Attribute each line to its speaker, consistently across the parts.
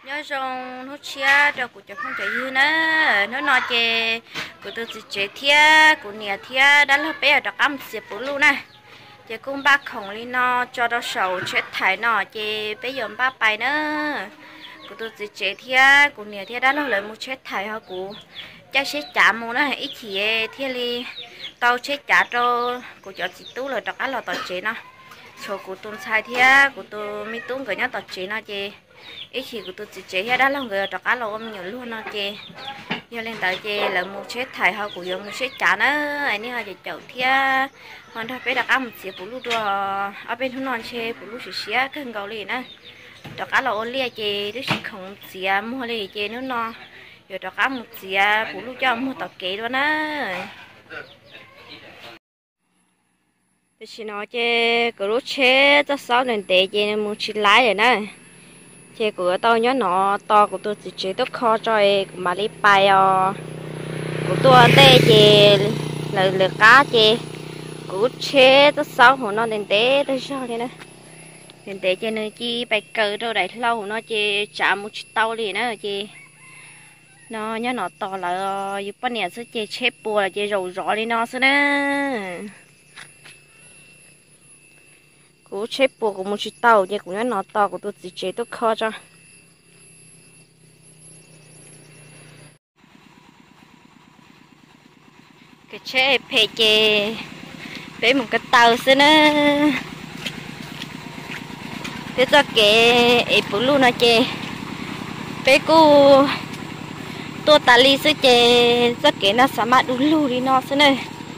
Speaker 1: nhớ rằng nó chia cho cụ cho không chạy dư nữa nó chè cụ tôi chỉ chế thia cụ nhà thia đã là bé ở âm xếp bún luôn nè chè cũng bác khổng đi nó cho nó sầu chết thải nó chè bây giờ bác bài nữa cụ tôi chỉ chế thia cụ nhà thia đã là lời một chết thải hả cụ cha sẽ trả một nó ít thì thia li tao chết trả cho cụ cho chị tú rồi đọc á là tao chế nó số cụ tôi sai thia cụ tôi mi tú người nhá tao chế nó chè ít khi của tôi chỉ chế đó là người trọc cá lô ôm nhiều luôn nó chê giờ lên tới chê là một chết thải họ của dùng một chết trả nó anh ấy họ chỉ chậu thia còn thôi phải đặt ăn một xíu bù lu đùa ở bên thôn non chê bù lu xíu cân gạo liền á trọc cá lô ôm lia chê đứa chỉ không xíu mua liền chê nữa nó giờ trọc cá một xíu bù lu cho mua tọt kỹ luôn á tôi chỉ nói chê cái lúc chê cho sáu lần tệ chê một chỉ lái rồi nè chế của tôi nhớ nó to của tôi chỉ chế tốt kho cho mà đi bay của tôi tê chế lừa cá chế của chế tốt sáu hồ nó đến té tôi sao thế này đến té chế nơi chi bay cờ đâu đấy lâu nó chế trả một chiếc tàu liền nữa chế nó nhớ nó to là giúp bọn nhà sẽ chế chép bùa là chế rầu rõ đi nó xí nữa cú chế bùa của một chiếc tàu chứ cũng nó to của tôi chỉ chế tôi kho cho cái chế phê chê phê một cái tàu xí nữa phê cho cái ấy bự luôn nó chê phê cú tôi ta li xí chê cho cái nó sắm mặt đủ lù đi nó xí nữa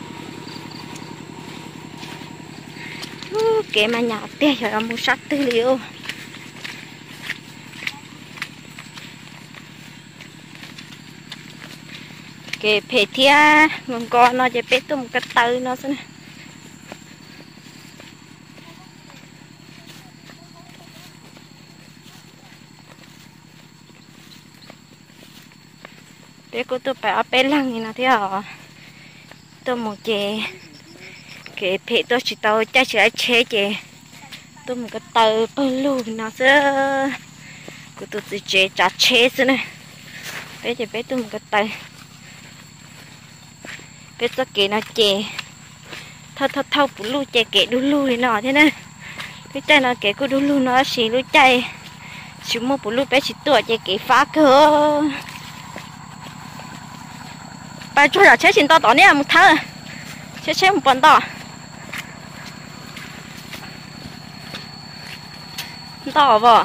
Speaker 1: cái mà nhỏ té rồi mua sắt tư liệu cái phê thia ngon con nó chỉ biết tụm cái tư nó xem biết cô tụi phải ở bên lăng như nào thế hả tôi một chè cái phê tôi chỉ tao chắc sẽ chế chè tôi một cái tờ blue nó sẽ của tôi chỉ chế chặt chế thế này bây giờ bé tôi một cái tờ bé cho cái nó chè thâu blue chè cái blue nó thế này cái chè nó cái của blue nó xì blue chè chúng mua blue bé chỉ tuổi chè cái phá cơ bà cho là chế xin to tỏ nè một tháng chế một phần to to vào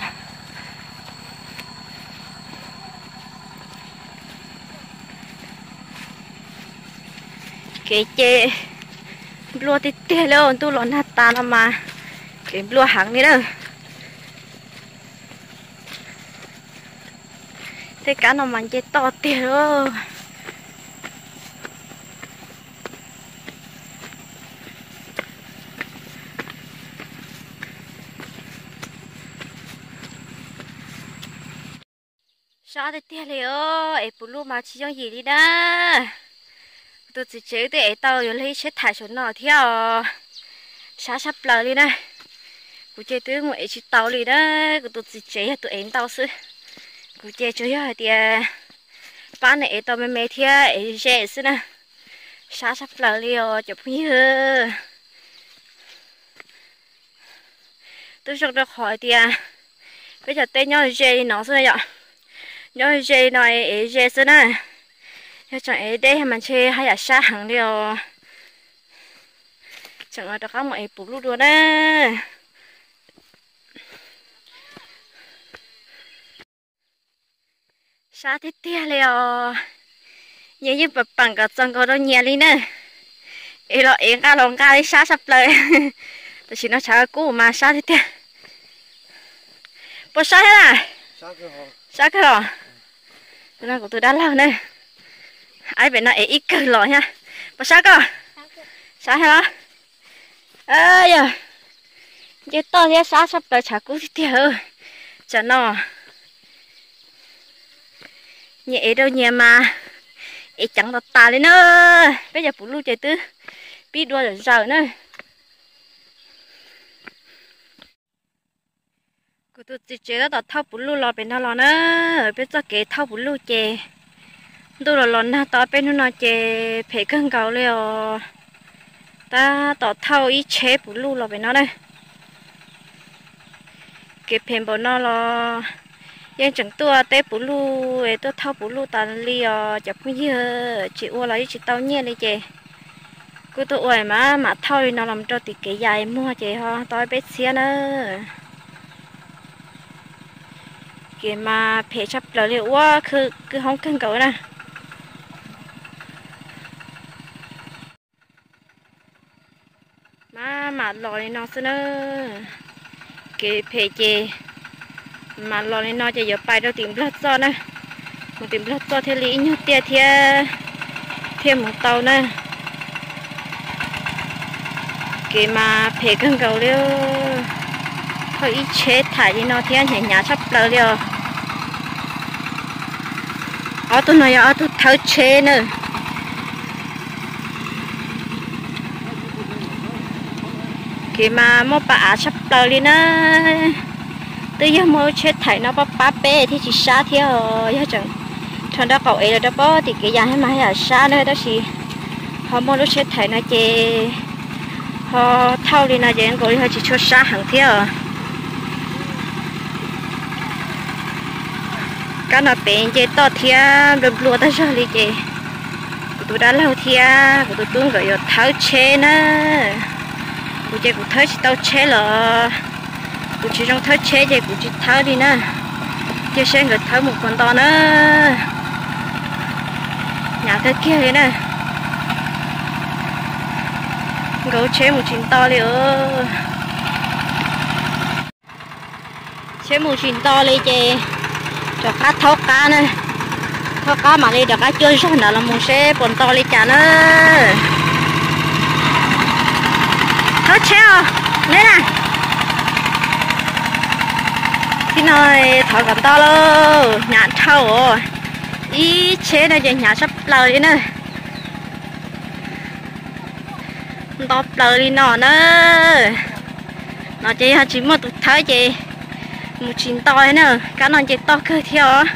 Speaker 1: cái chè lúa tít tê luôn tu lúa nát ta mà cái lúa hàng này đâu thế cá nó mang chè to tê luôn sao thế tia liền ơi bù lu mà chỉ trong gì đi đó tôi chỉ chế để tao rồi lấy chết thải số nọ theo sao sắp lờ đi nè cụ chế tôi ngồi chỉ tao đi đó tôi chỉ chế tụi em tao sư cụ chế chơi rồi thì bán này tao mới mấy theo ấy dễ sư nè sao sắp lờ đi rồi chụp như tôi chọn được hỏi thì bây giờ tên nhau dễ nó sư này ạ nhớ dây này ấy dây xí nè nhớ chẳng ấy đây mà chơi hay là xa hàng điều chẳng là có một bút lúa đùa nè xa thế tia liều như bậc bằng cả chân có đâu nhẹ đi nè ấy là ấy cả lòng cả đi xa sắp lời tôi chỉ nói chả cũ mà xa thế tia bữa xa thế này xa cái rồi nó của tôi đã lâu nè ai bên này ít cười lòi nha bữa xa cơ xa hay đó ơi giờ giờ to thế xa sắp tới chả cú thì chả nó nhẹ đâu nhẹ mà ít chẳng đọt tà lên nữa bây giờ phụ lưu chạy tư biết đua rồi giờ nữa cô tôi chỉ chế đó thao bún lu lò bên đó lò nữa bên cho cái thao bún lu chè tôi là lò na tao bên nó chè phải cân cầu liền ta tao thao ít chế bún lu lò bên đó đây cái phèn bò nó lò yên chẳng tua té bún lu ấy tôi thao bún lu tàn liền chụp cái gì chị uo là chị tao nhẹ đi chè cô tôi uo mà thao đi nó làm cho thì cái dài mua chè ha tao biết xía nữa cái mà phải chấp lời liệu quá cứ không cần cầu nè mà lòi nó xin nữa cái phải chè mà lòi nó chỉ giờ bài đâu tìm lót cho nè một tìm lót cho theo lý như tia thêm một tàu nè cái mà phải cần cầu liệu thôi ít chế thải đi nó thì anh nhà sắp lời liệu ở tôi nói ở tôi tháo chế nữa khi mà mua bả sắp tới đi nữa tự nhiên mua chế thải nó bắp bê thì chỉ xa theo giờ chẳng thằng đó cậu ấy là đó bó thì cái dạng mà là xa nữa đó thì họ mua lúc chế thải nó chê họ thâu đi nó chê anh cậu họ chỉ cho xa hàng theo cái nó bền chế to thia được lúa ta cho đi chế tụi đã lâu thia tụi tôi gọi là tháo chế nữa tụi chế cũng tháo chỉ tao chế là tụi chỉ trong tháo chế chế cũng chỉ tháo đi nữa chế sẽ người tháo một con to nữa nhà cái kia thế này gấu chế một chín to đi chế một chín to đi chế cho cá thóc cá này thóc cá mà đi được cá chơi xong là một xe bồn to đi chả nữa thóc treo lên nè khi nói thóc cầm to luôn nhạn thâu ý chế này chỉ nhà sắp lờ đi nữa to lờ đi nọ nữa nó chỉ một tụt thấy chị một chín to nữa cá non chỉ to cơ theo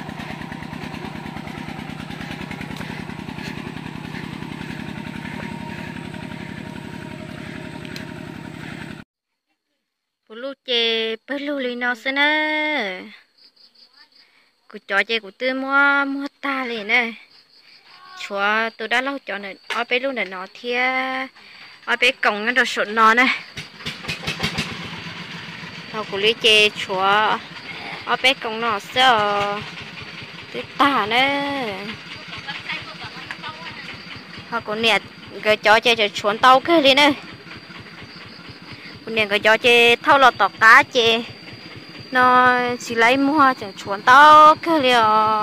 Speaker 1: bulu chè bulu li nó xin nè cụ chó chè cụ tư mua ta liền nè chúa tôi đã lâu cho này ở bên luôn này nó thia ở bên cổng nó đồ sụn nó nè thầu cụ lý chè chúa ở bên cổng nó sợ tới tả nè họ cũng nè cái chó chè chuồn tàu cái đi nè cũng nè cái chó chè thâu lọt tọt cá chè nó chỉ lấy mua chẳng chuồn tàu cái liền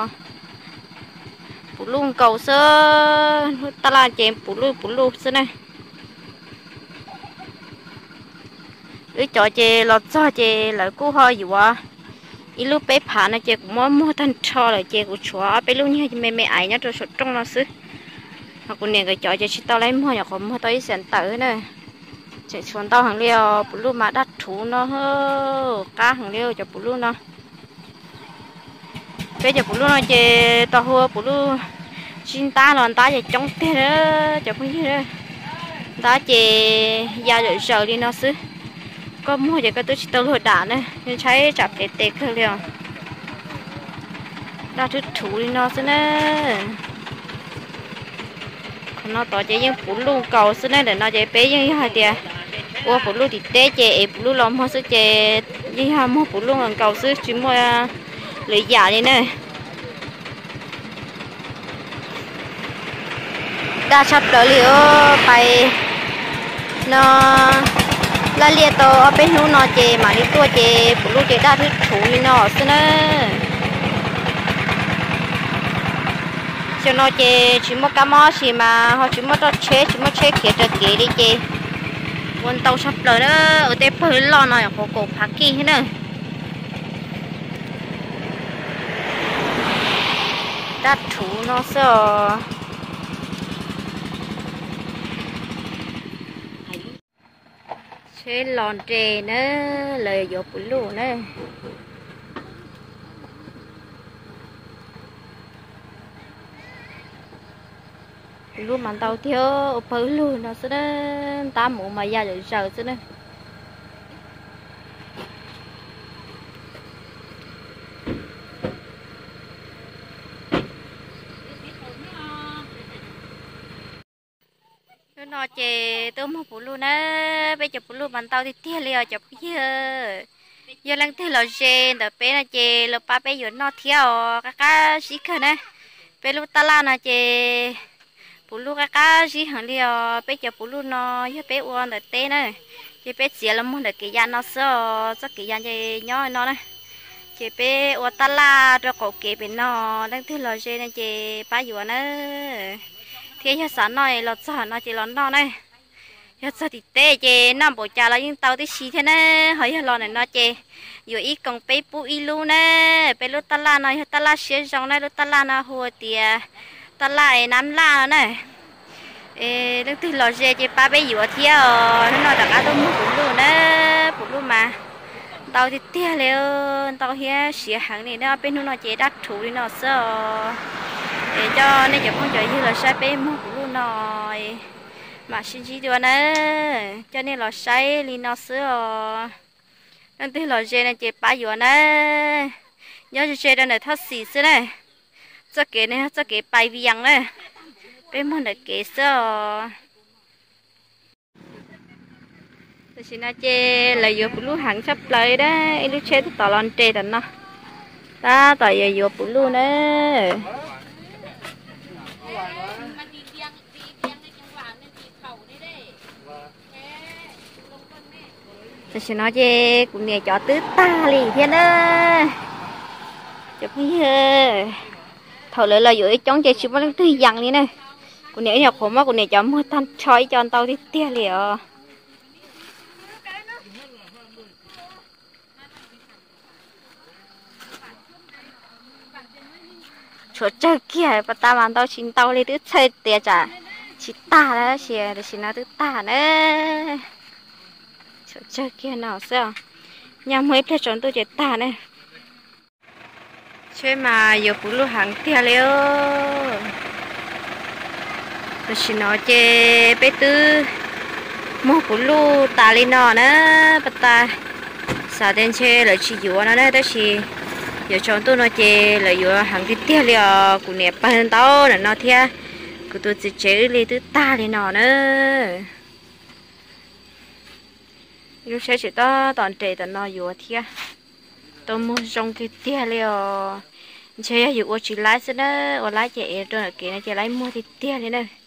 Speaker 1: bù luôn cầu sơ ta là chè bù luôn sơ này cái chó chè lọt cho chè lại cú hơi gì quá ít lúc bé phá nó chè cũng mua thanh cho lại chè của chúa bé lúc như mẹ ấy nhá rồi sụt trong nó xứ hoặc cũng nè cái chó chè chỉ tao lấy mua nhà còn mua tới sản tử này chè chuồn tao hàng liều bù luôn mà đắt thú nó hơ cá hàng liều cho bù luôn nó bây giờ bù luôn nó chè tao hua bù luôn xin ta là ta chè trong thế đó cho cái gì đó ta chè ra rồi sợ đi nó xứ có mua gì cái tôi chỉ tao lừa đảo này nên thấy chặt để tê cơ liền đã thức thủ đi nó xứ nè nó tỏ chế những phụ lu cầu xứ này để nó chế bé như hai tia ô phụ lu thì té chế phụ lu làm hoa xứ chế như hai mua phụ lu hàng cầu xứ chỉ mua lưỡi giả đi nè đã sắp tới liệu phải nó là liệt to ở bênนู้นnó chè mà đi tua chè phụ lu chè đã thức thủ đi nó xứ nè cho nó chè chỉ một cá mò gì mà họ chỉ một chế kia cho kia đi chè quân tàu sắp tới đó ở đây phải lo này có cổ phá kỳ thế này đã thủ nó sợ chế lòn trề nữa lời dọc bún lù nữa lúc mà tao thiếu phơi luôn nó sẽ đến ta mũ mà ra rồi sợ sẽ đến nó chè tôi mua phụ luôn á bây giờ phụ luôn bàn tao thì tia liều chụp giờ giờ đang thấy là chè đợt bé là chè là ba bé giờ nó theo các sĩ khờ nè bé lúc ta la là chè phụ luôn các sĩ hàng liều bé giờ phụ luôn nó giờ bé uống đợt té nè chè bé xỉa là muốn đợt cái da nó sợ chắc cái da chè nhỏ nó nè chè bé uống ta la rồi cổ kề bên nó đang thấy là chè này chè ba giờ nữa thì giờ sáng nói là sao nó chỉ là nó này giờ sao thì tê chè năm bộ trà là những tàu tí xí thế nè hỏi giờ lo này nó chè giờ ít còn bé bu ít luôn nè bé lúc ta la nói ta la xé rong này lúc ta la nó hồ tiề ta la nắm la này ê lúc thì lo chè chè ba bé vừa theo nó nói là cả tôi mua cũng luôn nè cũng luôn mà tàu thì tê liền tàu here xé hàng này nó bên nó chè đắt thủ đi nó sợ để cho nên chẳng con chơi như là sai bé mua cũng luôn rồi mà xin chỉ đùa nữa cho nên là sai li nó sữa nên tí là chơi này chơi bá đùa nữa nhớ chơi đây này thắt xì xí này cho cái này cho cái bài viang này bé mua được cái sữa thì xin nói chơi là vừa bự hàng sắp tới đấy lúc chơi thì tao làm chơi tận nó ta tao vừa bự luôn đấy thì nói chứ cũng nghe cho tứ ta liền thiên ơi chụp như thầu lại là dưới chống chơi chụp nó tươi dặn đi này cũng nếu nhọc khổ mà cũng để cho mua tan chói cho tao đi tia liệu chỗ chơi kia bà ta mang tao xin tao đi tứ chơi tia chả chỉ ta đó xìa để xin nó tứ ta nữa chơi kia nào sao nhà mới phải chọn tôi chơi ta này chơi mà giờ phụ lu hàng tia liêu tôi xin nói chơi bé tư mua phụ lu ta lên nó nữa bắt ta sao đến chơi là chỉ dùa nó đấy đó chỉ giờ chọn tôi nói chơi là dùa hàng tia liêu cũng nè bàn tao là nó thia của tôi chỉ chơi lên tư ta lên nó nữa lúc sáng chỉ to toàn trẻ tận nó vừa thia tôi muốn trong cái tia liều chơi vừa chỉ lái xe đó ở lái chạy rồi kia này chỉ lái mua thì tia này này